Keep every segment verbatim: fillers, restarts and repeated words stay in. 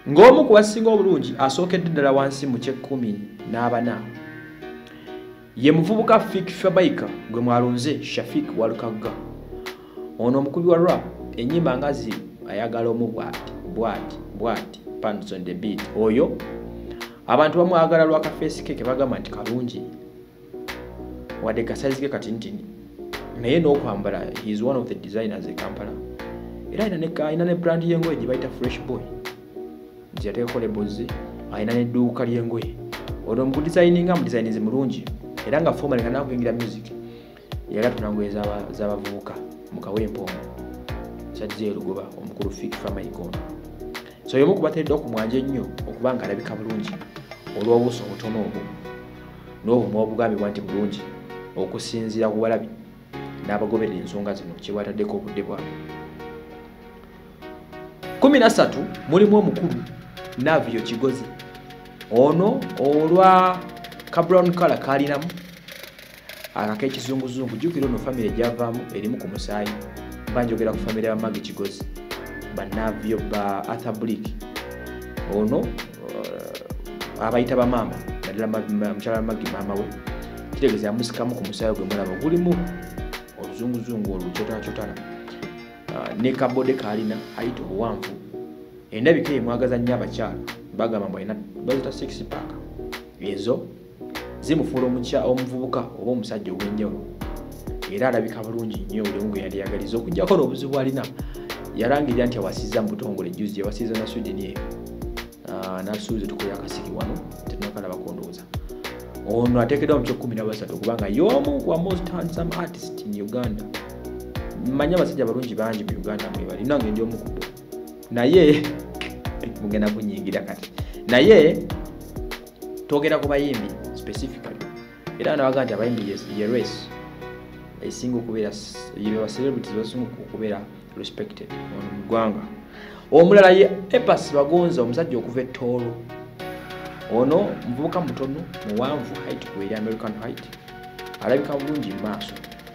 ng'omu ku basinga obulungi asookedde ddala wansi mu ky'ekkumi n'abana ye muvubuka Fik Fabaika gwe mwalonze Shafik Walukagga. Ono omukubi wa rap ennyimba ngazi ayagala omu bwati bwati bwati pants on the beat. Oyo abantu bamwagala lwaka face ke bagamba nti kalungi wadde kasaizi ke katintini naye n'okwambala he is one of the designers e Kampala era ina ne brand y'engoye gye bayita Fresh Boy nti yateekako labels ayina n'edduuka ly'engoye. Ono mu kudesigninga mu designize mulungi era nga formally kana kuyingira music yala tunangoye z'abavubuka mu kawempongo kyajja erugoba omukulu Fik Fabaika. So yomu kubateddwa okumwanja ennyo okuba nga alabika bulungi olw'obuuso obutono obwo n'obumu obugambibwa nti bulungi okusinziira ku balabi n'abagoberera ensonga zino kyebwataddeko obudde bwabwe. kumi na ssatu mulimu omukulu Navio Kigozi. Ono olwa ka brown color kalinamu akakekizunguzungu jjukira ono family gyavaamu erimu ku musaayi banjogera ku family ya Magi Kigozi ba Navio ba Arthur Blick. Ono uh, abayita ba mama naddala mukyala Magi mama we kitegeeza musikamu ku musaayi gwe mulaba gulimu oluzunguzungu olukyotalakyotala uh, ne kabode kalina ayita obuwanvu endabika ye mwagaza nnyo abakyala bagamba mbu alina bazita six pack ezo zimufuula omukya omuvubuka oba omusajja ow'enjawulo era alabika bulungi nnyo buli gwe yali yagaliza okujjako n'obuzibu alina yarangirira nti awasiza mu butongole juzi yawasiza na Sweden eyo uh, nasuuze tukola akasiki wano tetunakalaba kondooza. Ono ateekeddwa mu ky'ekkumi na basatu okubanga y'omu ku most handsome artist in Uganda. Manya abasajja balungi bangi mu Uganda mwebali nange ndi omu ku bo naye mugenda kunyingira kati naye twogera ku bayimbi specifically era nabaga nti abayimbi ye race esinga okubeera yebe ba celebrities basinga okubeera respected mu ggwanga. Omulala ye Epas Bagonza omusajja okuva e Tooro. Ono muvubuka mutono muwanvu height kweri American height alabika bulungi mu maaso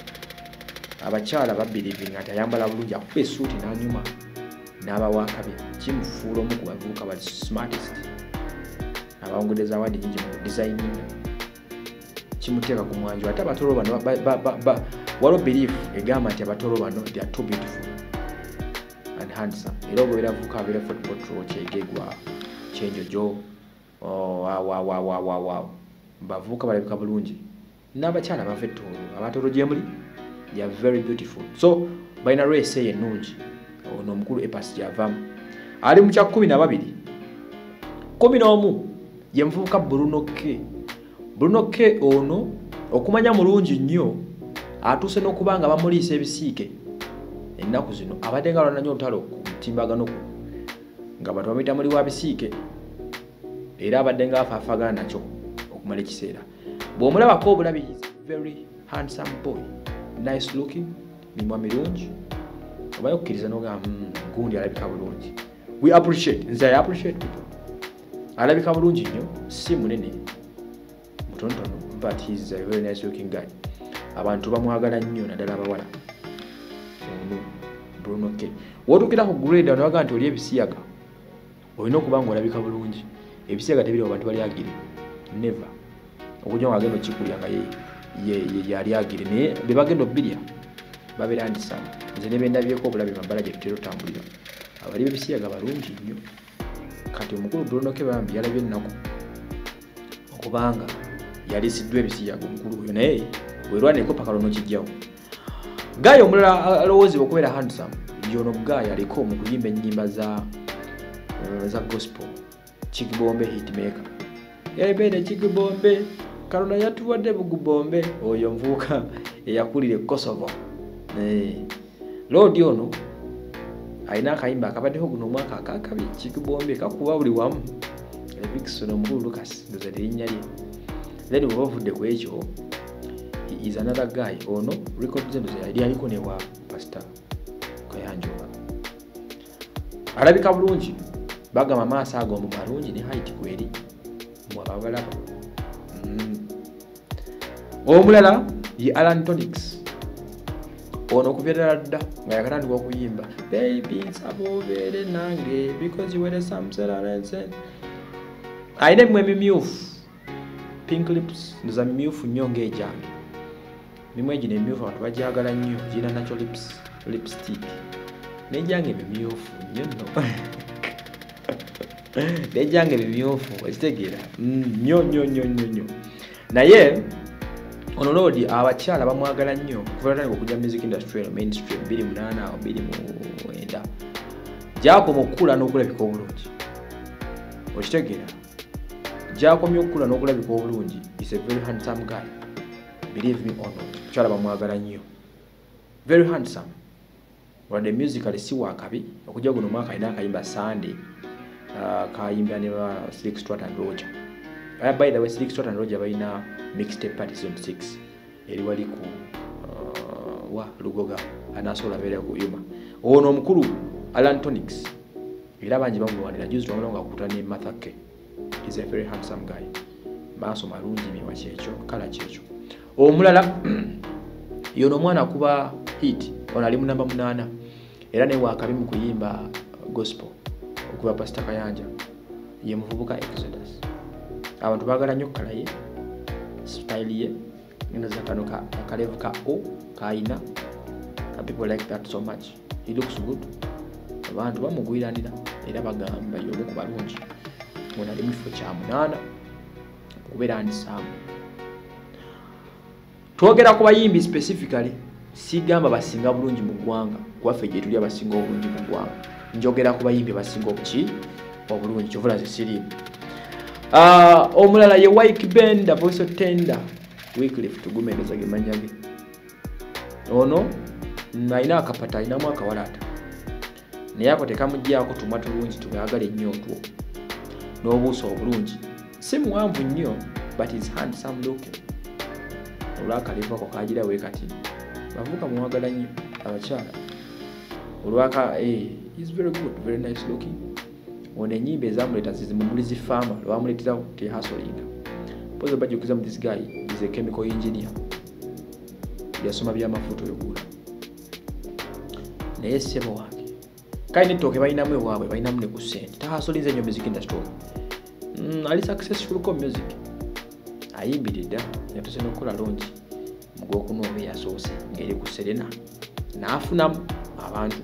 abakyala babirivinga nti ayambala bulungi akuba essuuti n'anyuma n'abawaakabe kimufuula omu ku bavubuka bali smartest abawongedeza awadi nyingi mu designing kimuteeka ku mwanjo ate abatoro bano waliwo belief egamba nti abatoro bano they are too beautiful and handsome era obwo biravubuka abeera football patrol kyegegwa kyenjojo wawawawawawaw bavubuka balabika bulungi n'abakyala bava ettoolo abatoro gye muli they are very beautiful so balina race eyo ennungi. Ono omukulu Epas gyavaamu ali mu kya kkumi na babiri. kumi n'omu ye muvubuka Bruno K. Bruno K ono okumanya mulungi nnyo atuuse n'okuba nga bamuliisa ebisiike ennaku zino abadde nga alwana nnyo olutalo ku mutimbagano nga bantu bamuyita muli wa bisiike era abadde nga afaafagana nakyo okumala ekiseera. Bw'omulabako obulabi very handsome boy nice looking mimwa mirungi obayo kukkiriza n'ogamba gundi alabika bulungi. We appreciate nze I appreciate people alabika bulungi nnyo si munene mutonotono but he is a very nice looking guy abantu bamwagala nnyo naddala abawala. Ono Bruno K wotukira ku grade anawaga nti oli ebisiyaga olina okuba nga olabika bulungi. Ebisiyaga tebiri abantu bali agire never okujja nga agenda okikulya nga yali agire naye be bagenda obbirya babeera handisome. Nze ne bendabyeko obulabi mabala gye tutera otambulira abali b'ebisiyaga balungi nnyo. Kati omukulu Bruno K bambi yalabye ennaku okubanga yalisiddwa ebisiyaga omukulu oyo naye werwaneko paka lono kijjawo. Gayo omulala alowoozebwa okubeera handsome yono Gayo aliko mu kuyimba ennyimba za za gospel Chikibombe hitmaker yabeera Chikibombe kalona yatuwadde bugubombe oyo mvuka eyakulire Kosovo. Eh Lord ono aina akayimba akabaddeho guno omwaka akakabi Chikibombe kakuba buli wamu Evikson omukulu Lucas ndoza erinnya lye then bw'ovudde ku ekyo he is another guy ono record zendoza yali aliko ne wa pastor Kayanjoba alabika bulungi bagamba maaso ago mu marungi ne height kweri mwababalaba. Mm. Omulala ye Alan Tonix ono kubyera dda nga yakatandika okuyimba baby nsabobere nange because you were some sense aine mwe mimyufu pink lips ndoza mimyufu nnyo ng'ejange mimwe gino emyufu abantu bajagala nnyo gina natural lips lipstick nejange mimyufu nnyo nno nejange mimyufu ekitegeera nnyo nnyo nnyo nnyo nnyo naye ono Lord abakyala bamwagala nnyo kuva okujja music industry mainstream two thousand eight awo two thousand nine gyakoma okukula n'okulabika obulungi okitegeera gyakoma okukula n'okulabika obulungi is a very handsome guy believe me or not abakyala bamwagala nnyo very handsome wadde musically si wakabi okujja guno mwaka alina akayimba Sunday uh, kayimba ne ba Slick Stewart and Roger. Uh, by the way, Slick Stewart and Roger balina mixtape party zone six eri wali ku uh, wa Lugoga anasola bere ku yuma ono omukulu Alan Tonix era banji bamuwanira juzi twamulonga kukutana ne Martha K. He's a very handsome guy maaso malungi miwa kyecho kala kyecho omulala yono mwana kuba hit ona ali mu namba munana era ne wakabi mu kuyimba gospel okuba Pastor Kayanja ye muvubuka Exodus abantu bagala nnyo kala ye style ye ninaza kano ka kalevu ka o kaina and people like that so much he looks good abantu bamugwiranira era bagamba yomu ku balungi mwana ali mu kifo kya munana kubeera andisamu twogera ku bayimbi specifically sigamba basinga bulungi mu ggwanga kwaffe gye tuli abasinga obulungi mu ggwanga njogera ku bayimbi basinga obuki obulungi kyovula zisiri uh, omulala ye Wyke Benda voice tender Wycliffe tugumereza gemanyage ono naina akapata inamu akawalata naye ako tekamuggyako tumwa tulungi tubagala ennyo otwo n'obuuso obulungi si muwanvu nnyo but is handsome looking olwakaliva ko kagira we kati bavuka muwagala nnyo abakyala olwaka eh is very good very nice looking one enyimbe ezamuleta zizimumulizi farmer lwamuletera te hustling pozo bajukiza mu this guy is a chemical engineer yasoma bya mafuto yogula naye sebo wake kaini toke balina mwe waabwe balina mune ku sente ta hustling zenyo music industry mm, ali successful ko music ayimbilida yatusena okukola longi mugwokunobe yasoose ngeri ku Serena naafunamu abantu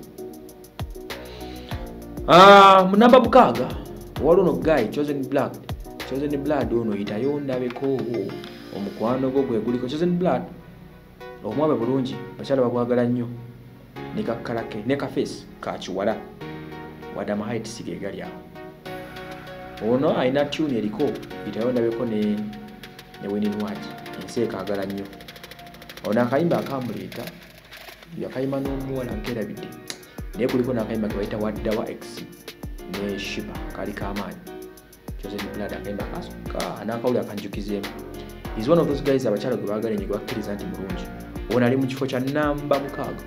ah munamba bukaga walono guy chosen blood chosen blood ono itayonda beko omukwano gwo gwe guliko chosen blood omwabe bulungi bakyala bagwagala nnyo ne kakkalake ne ka face ka kiwala wada ma height sige gali awo ono aina tune eriko itayonda beko ne ne weninwaji ense kagala nnyo ono akayimba akamuleta yakayima n'omuwala nkera bidde naye kuliko n'akayimba kebayita wadda wa X ne Shiba kali kamaanyi chosen blood akayimba kasoka n'akawulira kanjukizeemu is one of those guys abakyala gwe baagala ennyo bakkiriza nti mulungi ono ali mu kifo kya namba mukaaga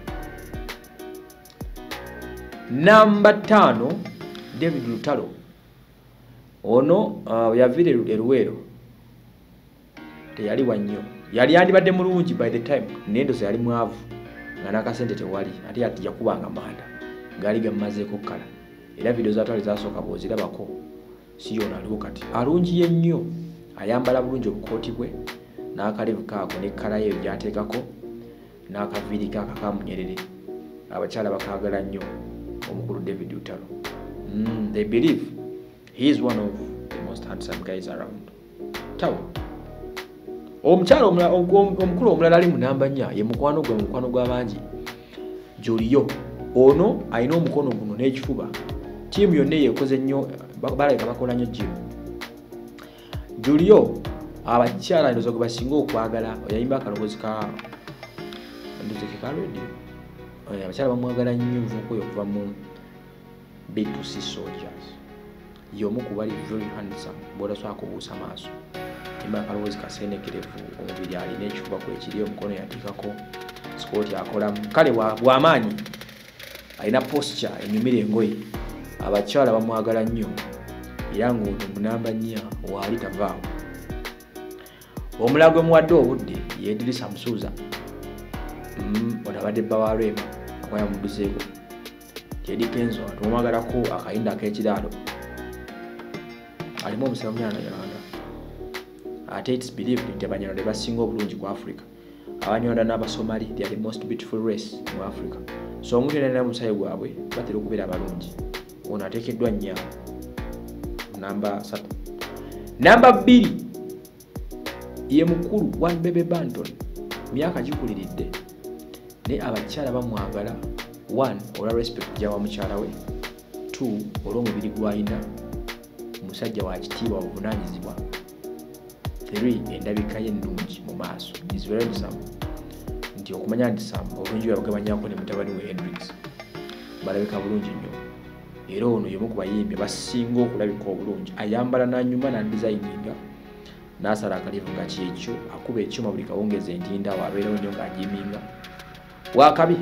namba ttaano David Lutalo ono uh, yaviire eruweero teyali wannyo yali yandibadde mulungi by the time nendoza yali mwavu nga n'akasente tewali ate yati yakubanga manda gaali gammazeeko kkala era video zatwali zasooka bw'ozirabako si yona aliwo kati alungi ye nnyo ayambala bulungi obukooti bwe n'akalevu kaako ne kkala yeyo gyateekako n'akaviiri kaako akamunyerere abakyala bakaagala nnyo omukulu David Lutalo mm, they believe he is one of the most handsome guys around tawo omukyala omukulu omulala ali mu namba nnya ye mukwano gwe mukwano gw'abangi Julio ono alina omukono guno n'ekifuba tiimu yonna yeekoze nnyo balabika bakola nnyo jimu Julio abakyala ndoza gwe basinga okwagala yayimba akalongozi ka ndizeke ka radio abakyala bamwagala nnyo nvuko okuva mu B two C Soldiers y'omu ku bali very handsome bw'oda sobola kubuusa maaso imba akalowoozi kaseenekerevu omubiri alina ekifuba kwekiri omukono yatikako sikooti akolamu kale bw'amaanyi alina posture enyumira engoye abakyala bamwagala nnyo era ng'ono munamba nnya waali tavaawo omulala gwe muwadde obudde ye Idrisa Musuuza mm ona bade bawa rema akwaya muduseko Eddie Kenzo tumwagalako akayinda ak'ekiraalo alimu omusaba mwana Yolanda ate it's believed nti Abanyarwanda basinga obulungi ku Africa. Abanyarwanda n'Abasomali they are the most beautiful race mu Africa. So omuntu yenna musayi gwabwe batera okubeera abalungi. Ono ateekeddwa nnya namba satu. Namba bbiri ye mukulu One Baby Banton myaka gikuliridde ne abakyala bamwagala. One, olwa respect jawa mukyala we. Two, olw'omubiri gw'alina musajja wa kitiibwa obuvunaanyizibwa. Three, endabika ye ennungi mu maaso. Is very handsome. Nti okumanya nti Sam obulungi bwe bagabanyako ne mutabani we Hendrix balabika bulungi nnyo. Era ono y'omu ku bayimbi basinga okulabika obulungi. Ayambala n'anyuma n'andizayininga n'asala akalivu nga kyekyo akuba ekyuma buli kawungeza entinda wabeerawo nnyo ng'ajiminga. Wakabi.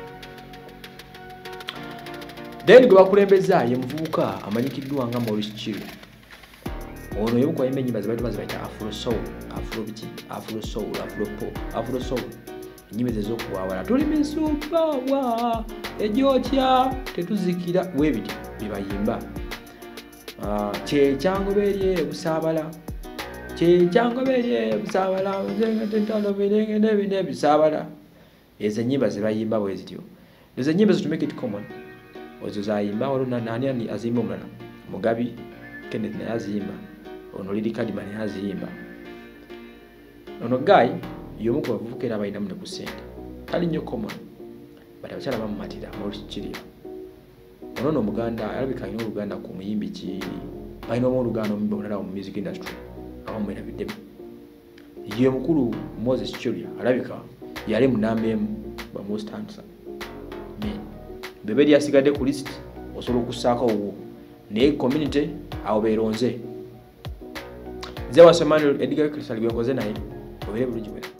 Then gwe bakulembeza ye muvubuka amanyikiddwa nga Maurice Chiri. Ono y'omu ku bayimbi ennyimba ze bali bayita Afro Soul, Afro biti, Afro Soul, Afro Pop, Afro Soul. Ennyimba ze z'okuwaawala tuli misubaawa egyotya tetuzikira weebiti bye bayimba. Uh, kye kyangoberye busaabala kye kyangoberye busaabala ntalo birenge n'ebine bisaabala. Ezo ennyimba ze bayimba bwe zityo. Ezo ennyimba zo to make it common. Ozo zayimba walo na nani ani azimba omulala Mugabi Kenneth naye azimba ono Lily Kadima naye azimba. Ono guy y'omu ku bavubuka era abalina mu ne ku ssente tali nnyo common but abakyala bamumatira Maurice Chiri. Ono no Muganda alabika alina oluganda ku muyimbi ki balina omu oluganda omumbi omulala mu music industry abamu erabiddemu. Ye mukulu Moses Chiri alabika yali mu namba emu ba most handsome men. Bebedi asigadde ku list osobola okussaako owo naye community awo beeronze. Nze wa Emmanuel Edgar Crystal gwe nkoze naye obeere bulungi bwe.